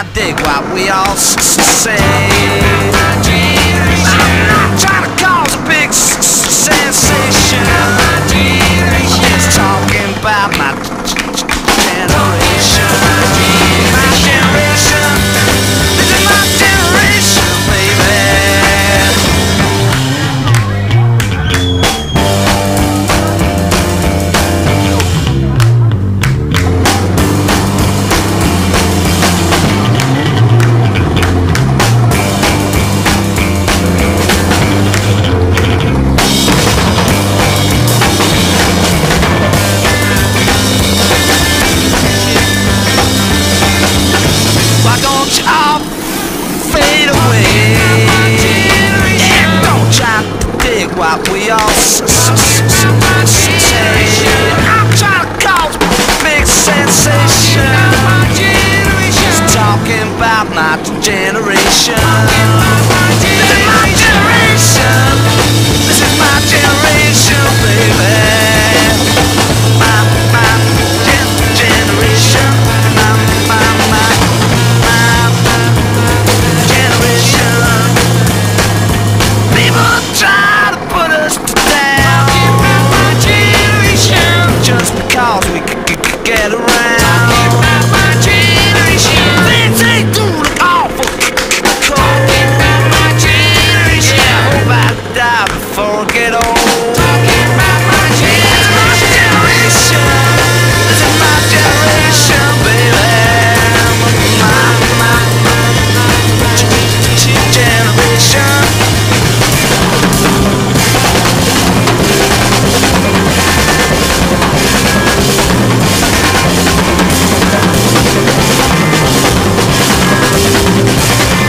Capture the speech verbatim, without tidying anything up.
try to dig what we all s s say. I'm not trying to cause a big s s sensation. Just talking about my generation. My generation. This is my generation, baby. Why don't you all fade away? Yeah, don't try to dig what we all s s s say. I'm trying to cause a big sensation. Just talking about my generation. This is my generation. This is my generation, baby. My, my gen generation. My, my, my, my generation. People try to put us down just because we c c c get around. Things ain't doing awful cold. Yeah, I hope I die before I get old.